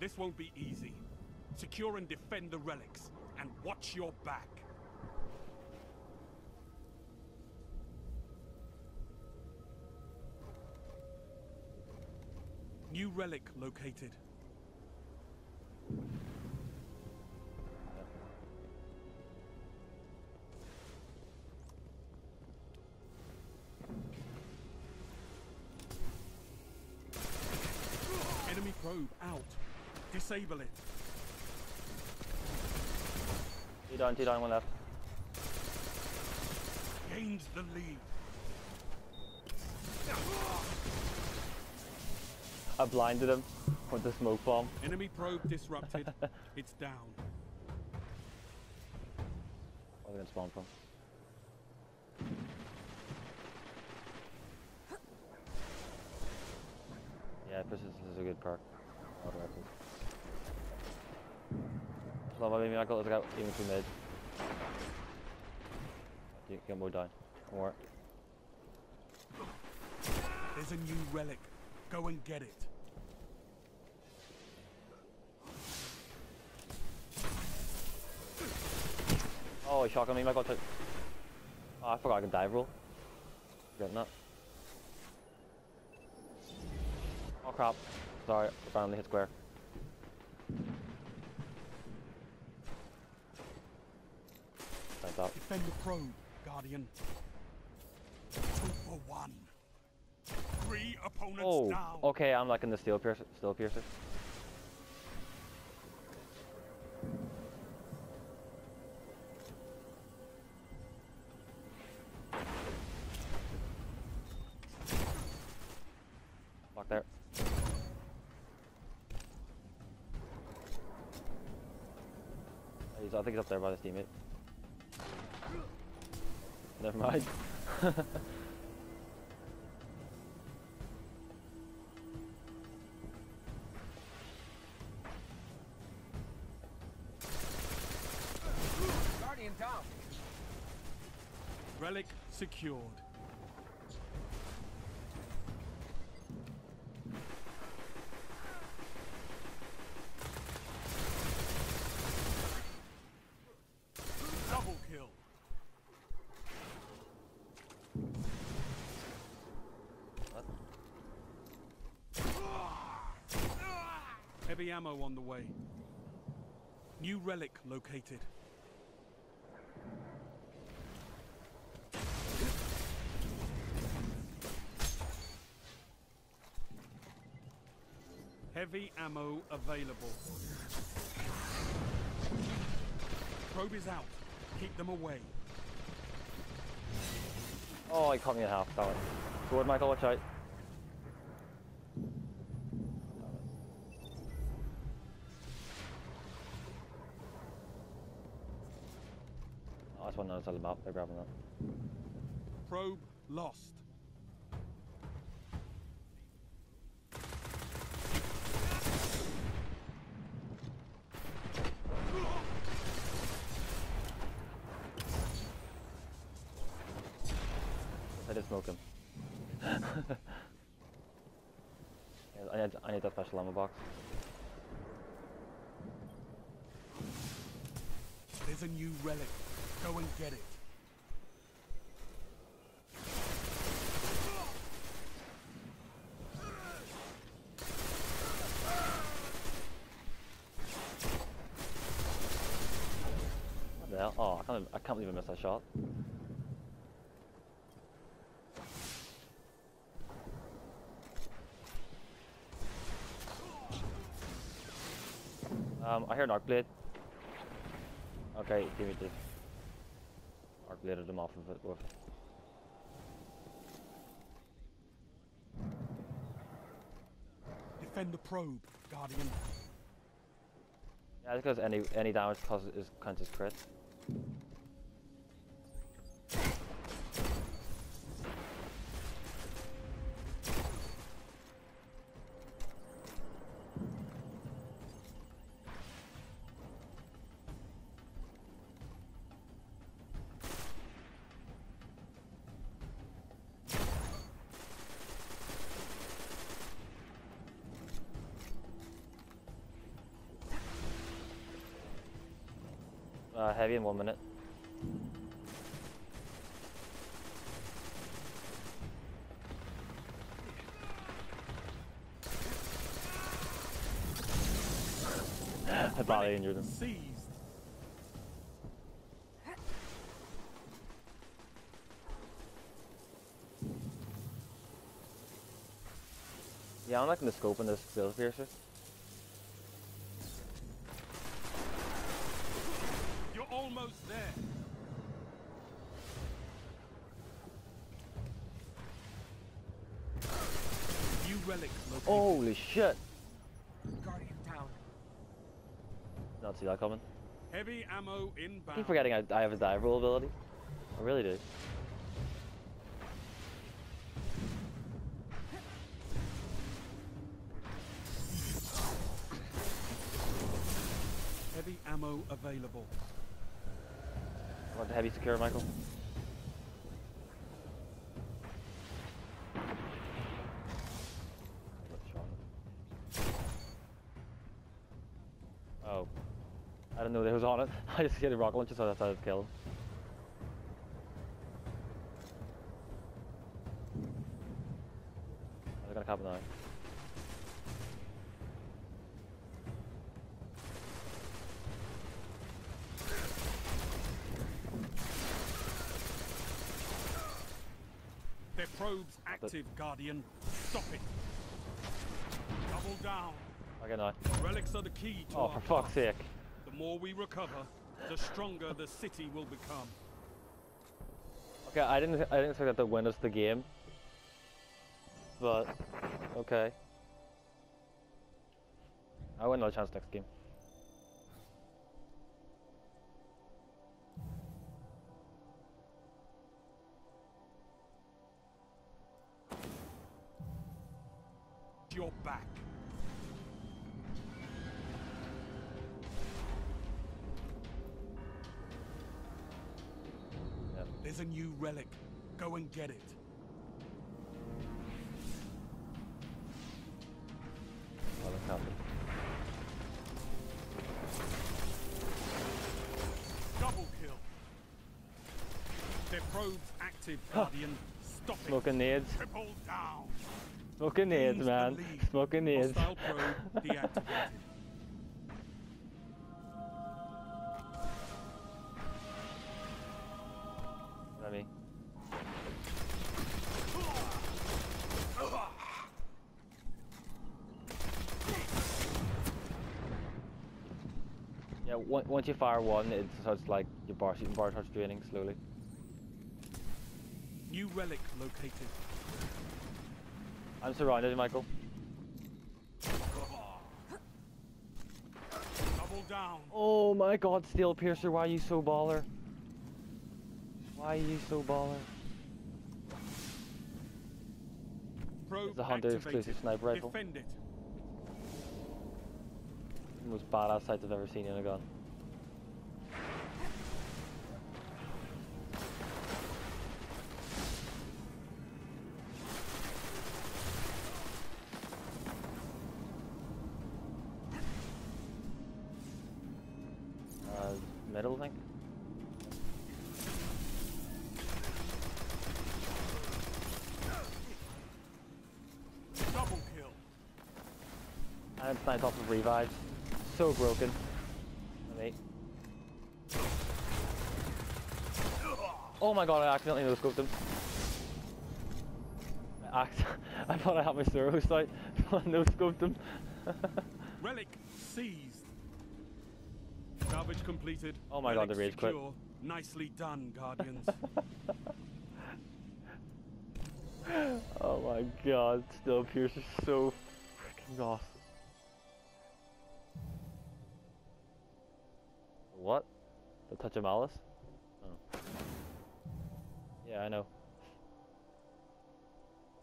This won't be easy. Secure and defend the relics, and watch your back. New relic located. Enemy probe out. Disable it. Two down, one left. Gains the lead. I blinded him with the smoke bomb. Enemy probe disrupted. It's down. Where's it gonna spawn from? Yeah, persistence is a good perk. Love my baby Michael, let's go. Even through mid. Get more down. More. There's a new relic. Go and get it. Oh, he shotgun me, Michael. Oh, I forgot I could dive roll. Forgetting that. Oh crap. Sorry, I finally hit square. Defend the probe, Guardian. 2 for 1. 3 opponents down. Okay, I'm like in the steel piercer. Lock there. I think he's up there by his teammate. Never mind. Guardian down. Relic secured. Double kill. Heavy ammo on the way. New relic located. Heavy ammo available. Probe is out. Keep them away. Oh, he caught me in half. That one. Good, Michael. Watch out. Oh, that's one outside the map. They're grabbing that. Probe lost. I did smoke him. Yeah, I need that special ammo box. There's a new relic. Go and get it. What the hell? Oh, I can't believe I missed that shot. I hear an arc blade. Okay, give me this. Arc bladed him off of it. Woof. Defend the probe, Guardian. Yeah, it's because any damage counts as crit. Heavy in 1 minute. I badly injured him. Seized. Yeah, I'm liking the scope in this Skill Piercer. You're almost there. New relic located. Holy shit! Guardian down. Not see that coming. Heavy ammo I inbound. keep forgetting I have a dive roll ability. I really do. Heavy ammo available. I want the heavy secure, Michael. Oh. I didn't know they was on it. I just hit a rocket launcher, so that's how I'd kill him. They're gonna cap now. Their probe's active, Guardian. Stop it. Double down. Okay, now. Relics are the key to Oh, our for fuck's path. sake. The more we recover, the stronger the city will become. Okay, I didn't expect that to win us the game. But, okay. I win another chance next game. You're back. Yep. There's a new relic. Go and get it. Oh, that's happened. Double kill. Their probe's active, Guardian. Stop it. Smoking nades. Triple down. Smoking nades, Gains the man. lead. Smoking nades. Hostile probe deactivated. Let me. Yeah, once you fire one, it starts like your bar starts draining slowly. New relic located. I'm surrounded, Michael. Double down. Oh my God, Steel Piercer, why are you so baller? Why are you so baller? Probe It's the Hunter activated. exclusive sniper rifle. Defend it. The most badass sight I've ever seen in a gun. Middle, I think. Double kill. And it's sniped off of revives. So broken. Wait. Oh my God, I accidentally no-scoped him. I thought I had my Suro sight, so I no-scoped him. Relic seized. Salvage completed. Oh my God, the Relic rage quit. secure. Nicely done, Guardians. Oh my God, Steel Piercer is so freaking awesome. What? The touch of malice? Oh. Yeah, I know.